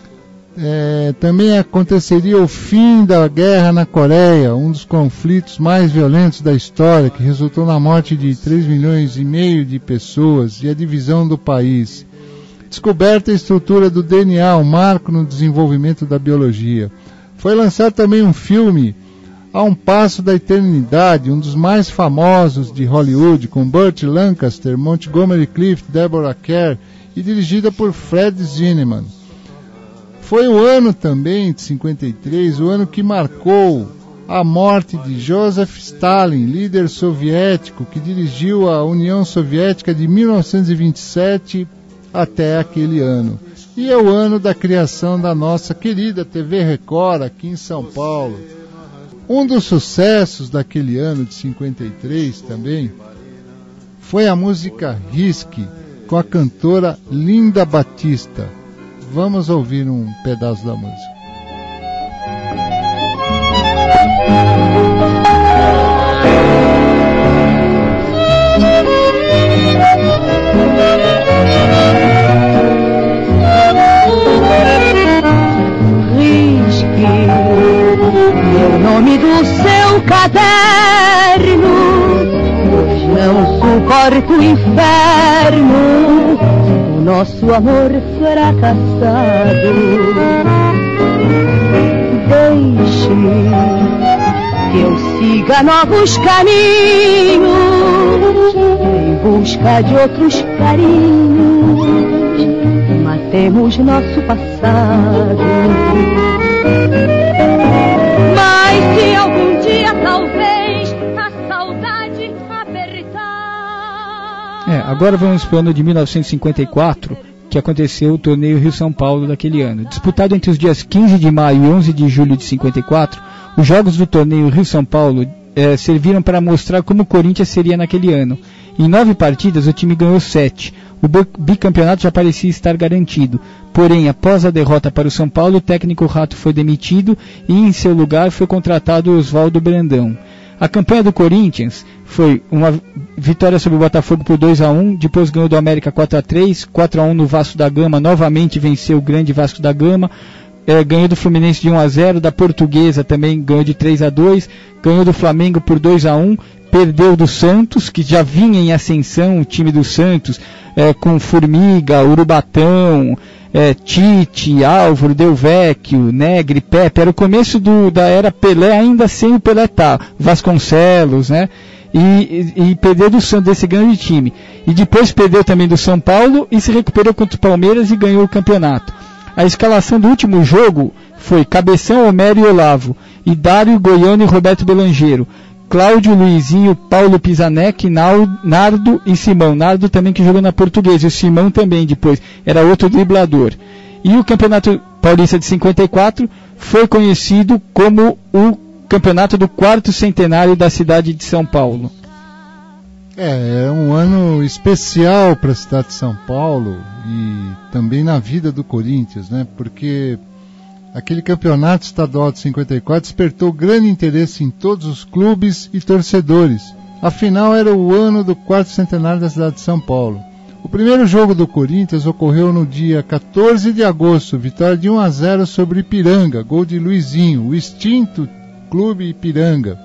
É, também aconteceria o fim da guerra na Coreia, um dos conflitos mais violentos da história, que resultou na morte de três milhões e meio de pessoas e a divisão do país. Descoberta a estrutura do D N A, um marco no desenvolvimento da biologia. Foi lançado também um filme, A um Passo da Eternidade, um dos mais famosos de Hollywood, com Burt Lancaster, Montgomery Clift, Deborah Kerr, e dirigida por Fred Zinnemann. Foi o ano também, de cinquenta e três, o ano que marcou a morte de Joseph Stalin, líder soviético, que dirigiu a União Soviética de mil novecentos e vinte e sete até aquele ano. E é o ano da criação da nossa querida T V Record aqui em São Paulo. Um dos sucessos daquele ano de cinquenta e três também foi a música Risque, com a cantora Linda Batista. Vamos ouvir um pedaço da música. O nome do seu caderno, não suporto o inferno, o nosso amor fracassado. Deixe que eu siga novos caminhos, em busca de outros carinhos, matemos nosso passado. Mas se algum dia talvez a saudade apertar... É, agora vamos para o ano de mil novecentos e cinquenta e quatro, que aconteceu o torneio Rio-São Paulo daquele ano. Disputado entre os dias quinze de maio e onze de julho de cinquenta e quatro, os jogos do torneio Rio-São Paulo é, serviram para mostrar como o Corinthians seria naquele ano. Em nove partidas, o time ganhou sete. O bicampeonato já parecia estar garantido. Porém, após a derrota para o São Paulo, o técnico Rato foi demitido e em seu lugar foi contratado Oswaldo Brandão. A campanha do Corinthians foi uma vitória sobre o Botafogo por dois a um, depois ganhou do América quatro a três, quatro a um no Vasco da Gama, novamente venceu o grande Vasco da Gama, é, ganhou do Fluminense de um a zero, da Portuguesa também ganhou de três a dois, ganhou do Flamengo por dois a um, perdeu do Santos, que já vinha em ascensão, o time do Santos, é, com Formiga, Urubatão, é, Tite, Álvaro, Del Vecchio, Negri, Pepe. Era o começo do, da era Pelé, ainda sem o Pelé tá, Vasconcelos, né? E, e, e perdeu do, desse grande time. E depois perdeu também do São Paulo e se recuperou contra o Palmeiras e ganhou o campeonato. A escalação do último jogo foi Cabeção, Homero e Olavo, e Dário, Goiano e Roberto Belangeiro, Cláudio, Luizinho, Paulo Pisanec, Nardo e Simão. Nardo também que jogou na Portuguesa, e o Simão também depois, era outro driblador. E o Campeonato Paulista de cinquenta e quatro foi conhecido como o Campeonato do quarto centenário da cidade de São Paulo. É, é um ano especial para a cidade de São Paulo e também na vida do Corinthians, né? Porque aquele campeonato estadual de cinquenta e quatro despertou grande interesse em todos os clubes e torcedores. Afinal, era o ano do quarto centenário da cidade de São Paulo. O primeiro jogo do Corinthians ocorreu no dia quatorze de agosto, vitória de um a zero sobre Ipiranga, gol de Luizinho, o extinto Clube Ipiranga.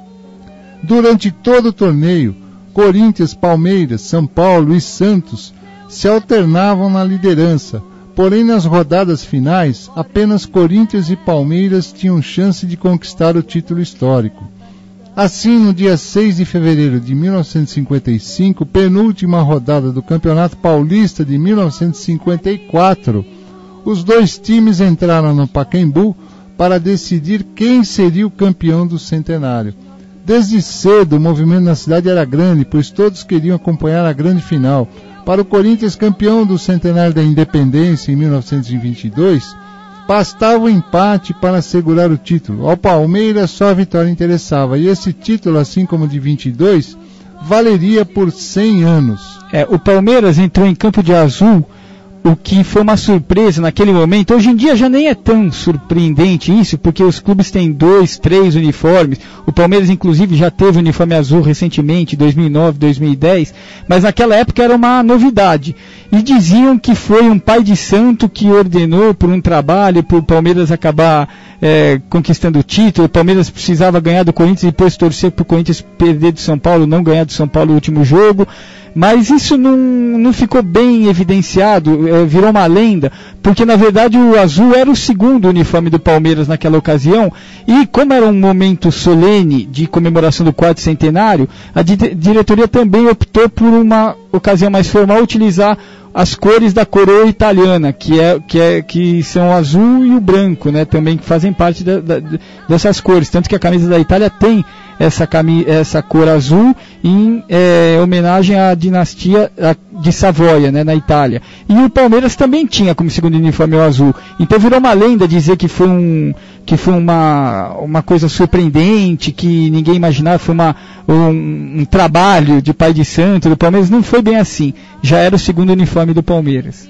Durante todo o torneio, Corinthians, Palmeiras, São Paulo e Santos se alternavam na liderança, porém nas rodadas finais, apenas Corinthians e Palmeiras tinham chance de conquistar o título histórico. Assim, no dia seis de fevereiro de mil novecentos e cinquenta e cinco, penúltima rodada do Campeonato Paulista de mil novecentos e cinquenta e quatro, os dois times entraram no Pacaembu para decidir quem seria o campeão do centenário. Desde cedo, o movimento na cidade era grande, pois todos queriam acompanhar a grande final. Para o Corinthians, campeão do centenário da Independência em mil novecentos e vinte e dois, bastava o empate para assegurar o título. Ao Palmeiras, só a vitória interessava, e esse título, assim como o de vinte e dois, valeria por cem anos. É, o Palmeiras entrou em campo de azul, o que foi uma surpresa naquele momento. Hoje em dia já nem é tão surpreendente isso, porque os clubes têm dois, três uniformes. O Palmeiras, inclusive, já teve uniforme azul recentemente, dois mil e nove, dois mil e dez, mas naquela época era uma novidade. E diziam que foi um pai de santo que ordenou por um trabalho, para o Palmeiras acabar é, conquistando o título. O Palmeiras precisava ganhar do Corinthians e depois torcer para o Corinthians perder do São Paulo, não ganhar do São Paulo no último jogo. Mas isso não, não ficou bem evidenciado, é, virou uma lenda, porque na verdade o azul era o segundo uniforme do Palmeiras naquela ocasião, e como era um momento solene de comemoração do quarto centenário, a di- diretoria também optou por uma ocasião mais formal utilizar as cores da coroa italiana, que, é, que, é, que são o azul e o branco, né, também que fazem parte da, da, dessas cores, tanto que a camisa da Itália tem essa, cami- essa cor azul em é, homenagem à dinastia de Savoia, né, na Itália. E o Palmeiras também tinha como segundo uniforme o azul. Então virou uma lenda dizer que foi, um, que foi uma, uma coisa surpreendente, que ninguém imaginava, foi uma, um, um trabalho de pai de santo do Palmeiras. Não foi bem assim. Já era o segundo uniforme do Palmeiras.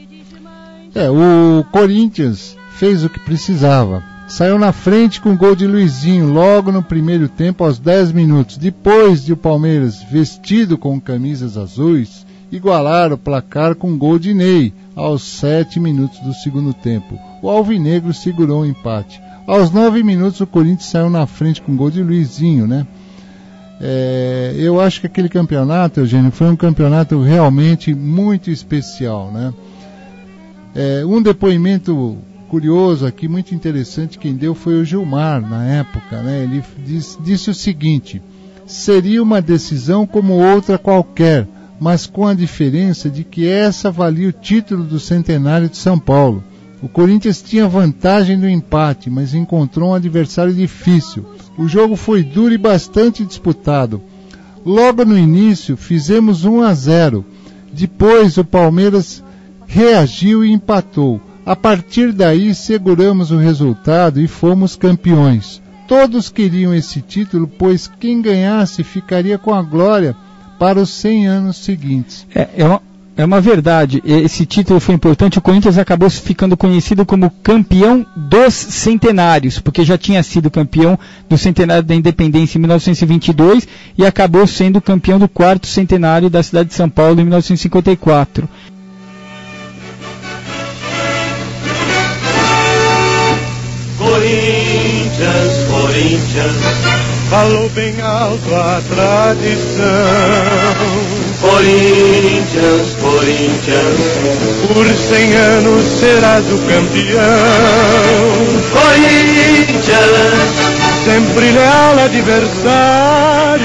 É, o Corinthians fez o que precisava. Saiu na frente com o gol de Luizinho logo no primeiro tempo, aos dez minutos. Depois de o Palmeiras, vestido com camisas azuis, igualar o placar com gol de Ney, aos sete minutos do segundo tempo. O alvinegro segurou o empate. Aos nove minutos o Corinthians saiu na frente com gol de Luizinho, né? É, eu acho que aquele campeonato, Eugênio, foi um campeonato realmente muito especial, né? É, um depoimento curioso aqui, muito interessante, quem deu foi o Gilmar, na época, né? Ele disse, disse o seguinte: seria uma decisão como outra qualquer, mas com a diferença de que essa valia o título do centenário de São Paulo. O Corinthians tinha vantagem do empate, mas encontrou um adversário difícil. O jogo foi duro e bastante disputado. Logo no início, fizemos um a zero. Depois, o Palmeiras reagiu e empatou. A partir daí, seguramos o resultado e fomos campeões. Todos queriam esse título, pois quem ganhasse ficaria com a glória para os cem anos seguintes. É, é, uma, é uma verdade, esse título foi importante. O Corinthians acabou ficando conhecido como campeão dos centenários, porque já tinha sido campeão do centenário da Independência em mil novecentos e vinte e dois e acabou sendo campeão do quarto centenário da cidade de São Paulo em mil novecentos e cinquenta e quatro. Corinthians, Corinthians, falou bem alto a tradição. Corinthians, Corinthians, por cem anos serás o campeão. Corinthians, sempre leal adversário,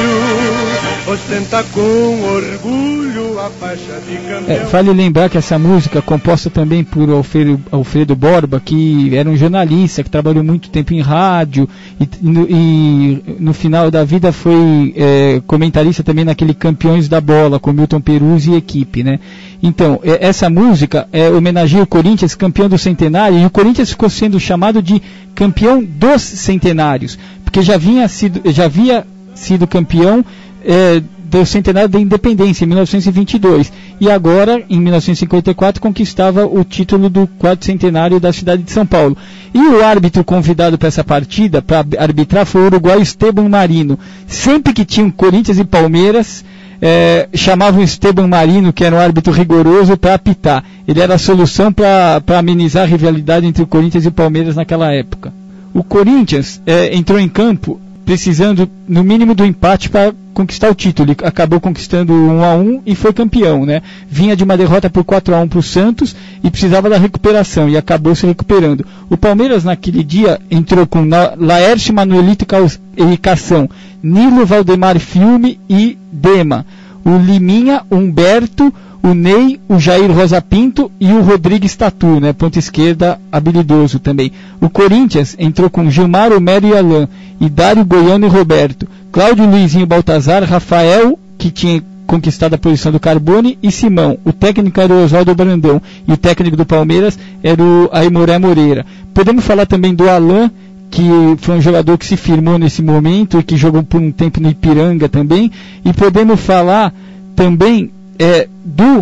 ostenta com orgulho a faixa de campeão. É, vale lembrar que essa música, composta também por Alfredo, Alfredo Borba, que era um jornalista que trabalhou muito tempo em rádio e no, e no final da vida foi é, comentarista também naquele Campeões da Bola com Milton Peruzzi e equipe, né? Então, é, essa música é, homenageia o Corinthians, campeão do centenário, e o Corinthians ficou sendo chamado de campeão dos centenários, porque já, vinha sido, já havia sido campeão é, do centenário da independência, em mil novecentos e vinte e dois, e agora, em mil novecentos e cinquenta e quatro, conquistava o título do quarto centenário da cidade de São Paulo. E o árbitro convidado para essa partida, para arbitrar, foi o uruguaio Esteban Marino. Sempre que tinham Corinthians e Palmeiras, é, chamavam Esteban Marino, que era um árbitro rigoroso, para apitar. Ele era a solução para amenizar a rivalidade entre o Corinthians e o Palmeiras naquela época. O Corinthians é, entrou em campo precisando, no mínimo, do empate para conquistar o título. Ele acabou conquistando um a um e foi campeão, né? Vinha de uma derrota por quatro a um para o Santos e precisava da recuperação, e acabou se recuperando. O Palmeiras, naquele dia, entrou com Laércio, Manuelito e Cação, Nilo, Valdemar Filme e Dema, o Liminha, Humberto, o Ney, o Jair Rosa Pinto e o Rodrigues Tatu, né? Ponta esquerda habilidoso também. O Corinthians entrou com Gilmar, Homero e Alain, e Dário, Goiano e Roberto, Cláudio, Luizinho, Baltazar, Rafael, que tinha conquistado a posição do Carbone, e Simão. O técnico era o Oswaldo Brandão, e o técnico do Palmeiras era o Aimoré Moreira. Podemos falar também do Alain, que foi um jogador que se firmou nesse momento e que jogou por um tempo no Ipiranga também, e podemos falar também é, do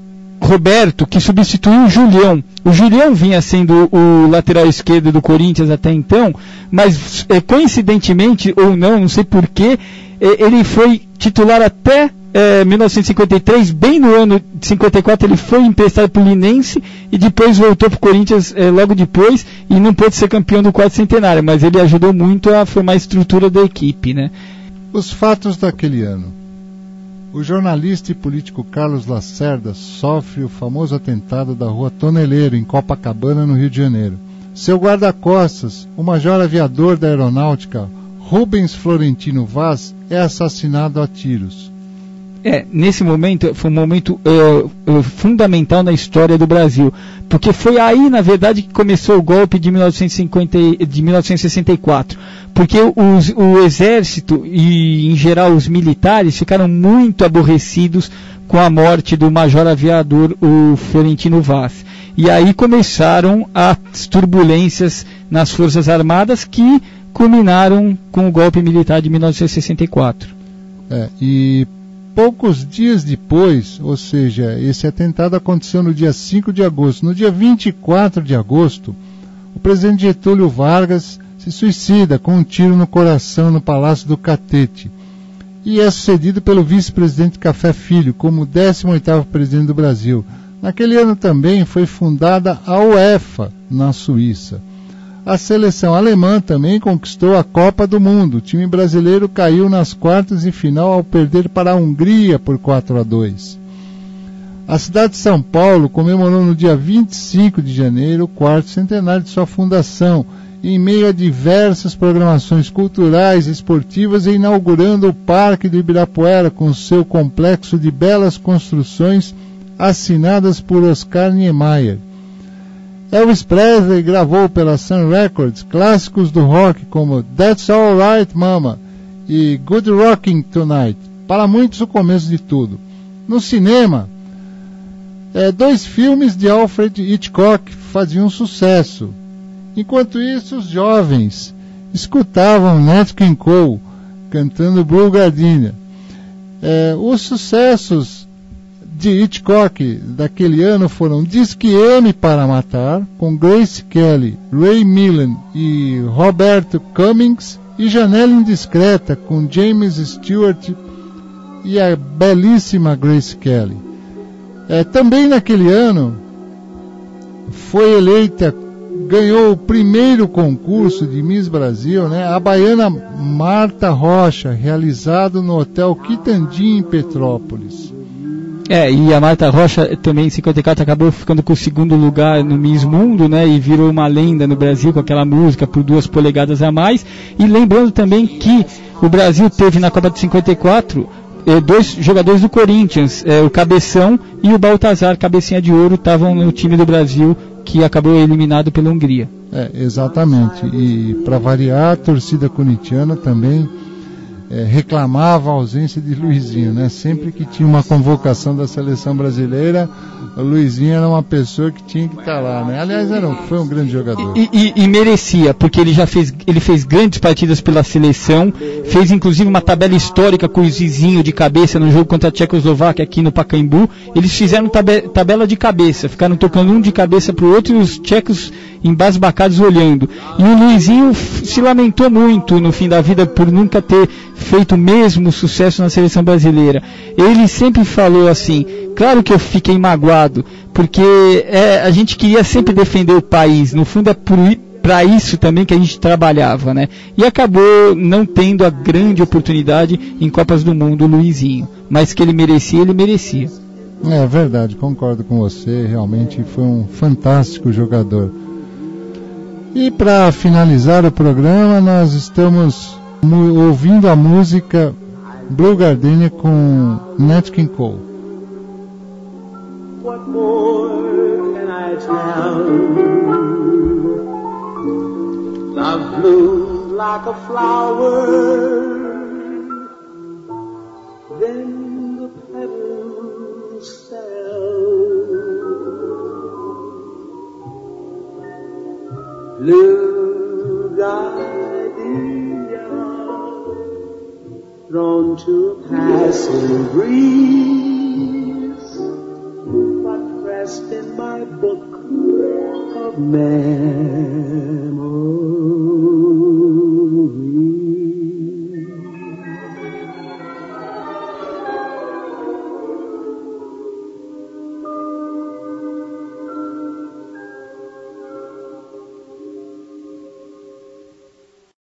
Roberto, que substituiu o Julião. O Julião vinha sendo o lateral esquerdo do Corinthians até então, mas é, coincidentemente ou não, não sei porquê, é, ele foi titular até é, mil novecentos e cinquenta e três, bem no ano de cinquenta e quatro ele foi emprestado para o Linense e depois voltou para o Corinthians é, logo depois, e não pôde ser campeão do quarto centenário, mas ele ajudou muito a formar a estrutura da equipe, né? Os fatos daquele ano. O jornalista e político Carlos Lacerda sofre o famoso atentado da Rua Toneleiro, em Copacabana, no Rio de Janeiro. Seu guarda-costas, o major aviador da aeronáutica, Rubens Florentino Vaz, é assassinado a tiros. É, nesse momento, foi um momento uh, uh, fundamental na história do Brasil, porque foi aí, na verdade, que começou o golpe de mil novecentos e cinquenta, de mil novecentos e sessenta e quatro, porque os, o exército e, em geral, os militares ficaram muito aborrecidos com a morte do major aviador, o Florentino Vaz. E aí começaram as turbulências nas Forças Armadas, que culminaram com o golpe militar de mil novecentos e sessenta e quatro. É, e poucos dias depois, ou seja, esse atentado aconteceu no dia cinco de agosto. No dia vinte e quatro de agosto, o presidente Getúlio Vargas se suicida com um tiro no coração no Palácio do Catete, e é sucedido pelo vice-presidente Café Filho como décimo oitavo presidente do Brasil. Naquele ano também foi fundada a UEFA na Suíça. A seleção alemã também conquistou a Copa do Mundo. O time brasileiro caiu nas quartas de final ao perder para a Hungria por quatro a dois. A cidade de São Paulo comemorou no dia vinte e cinco de janeiro o quarto centenário de sua fundação, em meio a diversas programações culturais e esportivas, e inaugurando o Parque do Ibirapuera com seu complexo de belas construções assinadas por Oscar Niemeyer. Elvis Presley gravou pela Sun Records clássicos do rock como That's All Right Mama e Good Rockin' Tonight, para muitos o começo de tudo. No cinema, é, dois filmes de Alfred Hitchcock faziam sucesso. Enquanto isso, os jovens escutavam Nat King Cole cantando Blue Gardenia. É, os sucessos de Hitchcock daquele ano foram Disque M para Matar, com Grace Kelly, Ray Milland e Roberto Cummings, e Janela Indiscreta, com James Stewart e a belíssima Grace Kelly. É, também naquele ano foi eleita, ganhou o primeiro concurso de Miss Brasil, né, a baiana Marta Rocha, realizado no Hotel Quitandinha, em Petrópolis. É, e a Marta Rocha também em cinquenta e quatro acabou ficando com o segundo lugar no Miss Mundo, né, e virou uma lenda no Brasil com aquela música Por Duas Polegadas a Mais. E lembrando também que o Brasil teve na Copa de cinquenta e quatro eh, dois jogadores do Corinthians, eh, o Cabeção e o Baltazar, Cabecinha de Ouro, estavam no time do Brasil que acabou eliminado pela Hungria. É, exatamente, e para variar, a torcida corintiana também É, reclamava a ausência de Luizinho, né? Sempre que tinha uma convocação da seleção brasileira, o Luizinho era uma pessoa que tinha que estar lá, né? Aliás, era um, foi um grande jogador. E, e, e merecia, porque ele já fez, ele fez grandes partidas pela seleção, fez inclusive uma tabela histórica com o Zizinho de cabeça no jogo contra a Tchecoslováquia aqui no Pacaembu. Eles fizeram tabe, tabela de cabeça, ficaram tocando um de cabeça pro outro e os tchecos embasbacados olhando. E o Luizinho se lamentou muito no fim da vida por nunca ter feito o mesmo sucesso na seleção brasileira. Ele sempre falou assim: claro que eu fiquei magoado, porque é, a gente queria sempre defender o país, no fundo é para isso também que a gente trabalhava, né? E acabou não tendo a grande oportunidade em Copas do Mundo, o Luizinho, mas que ele merecia, ele merecia. É verdade, concordo com você, realmente foi um fantástico jogador. E para finalizar o programa, nós estamos ouvindo a música Blue Gardenia com Nat King Cole. What more can I tell? Love blooms like a flower, then the petals fell. Blue gardenia, thrown to a passing breeze, but pressed in my book of memories.